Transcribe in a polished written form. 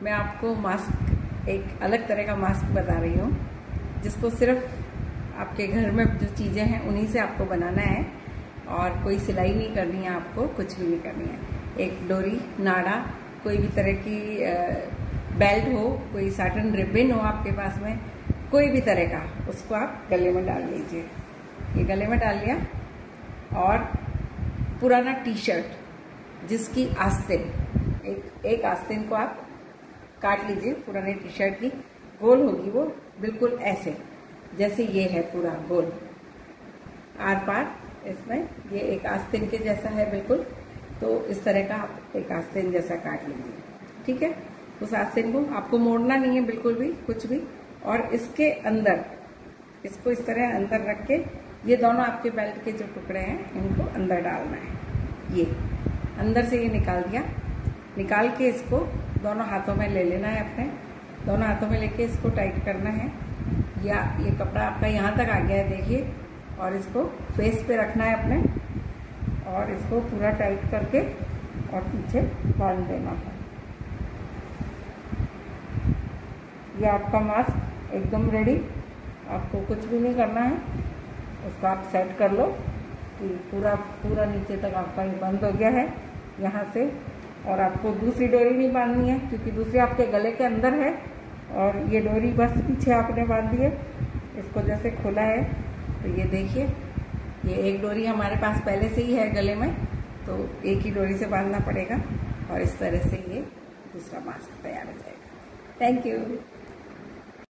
मैं आपको मास्क, एक अलग तरह का मास्क बता रही हूँ, जिसको सिर्फ आपके घर में जो चीज़ें हैं उन्हीं से आपको बनाना है और कोई सिलाई नहीं करनी है, आपको कुछ भी नहीं करनी है। एक डोरी, नाड़ा, कोई भी तरह की बेल्ट हो, कोई साटन रिबन हो आपके पास में, कोई भी तरह का, उसको आप गले में डाल लीजिए। ये गले में डाल लिया। और पुराना टी शर्ट जिसकी आस्तीन, एक आस्तीन को आप काट लीजिए पुराने टी शर्ट की, गोल होगी वो बिल्कुल ऐसे जैसे ये है, पूरा गोल आर पार इसमें, ये एक आस्तीन के जैसा है बिल्कुल। तो इस तरह का आप एक आस्तीन जैसा काट लीजिए, ठीक है। उस आस्तीन को आपको मोड़ना नहीं है बिल्कुल भी, कुछ भी। और इसके अंदर इसको इस तरह अंदर रख के, ये दोनों आपके बेल्ट के जो टुकड़े हैं इनको अंदर डालना है। ये अंदर से ये निकाल दिया, निकाल के इसको दोनों हाथों में ले लेना है, अपने दोनों हाथों में लेके इसको टाइट करना है। या ये कपड़ा आपका यहाँ तक आ गया है, देखिए। और इसको फेस पे रखना है अपने, और इसको पूरा टाइट करके और पीछे बांध देना है। ये आपका मास्क एकदम रेडी, आपको कुछ भी नहीं करना है। उसको आप सेट कर लो कि पूरा नीचे तक आपका ये बंद हो गया है यहाँ से। और आपको दूसरी डोरी नहीं बांधनी है, क्योंकि दूसरी आपके गले के अंदर है, और ये डोरी बस पीछे आपने बांध दी है। इसको जैसे खोला है तो ये देखिए, ये एक डोरी हमारे पास पहले से ही है गले में, तो एक ही डोरी से बांधना पड़ेगा। और इस तरह से ये दूसरा मास्क तैयार हो जाएगा। Thank you.